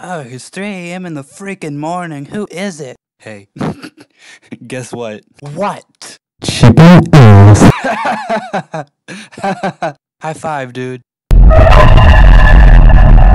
Oh, it's 3 a.m. in the freaking morning. Who is it? Hey, guess what? What? Chicken ass. High five, dude.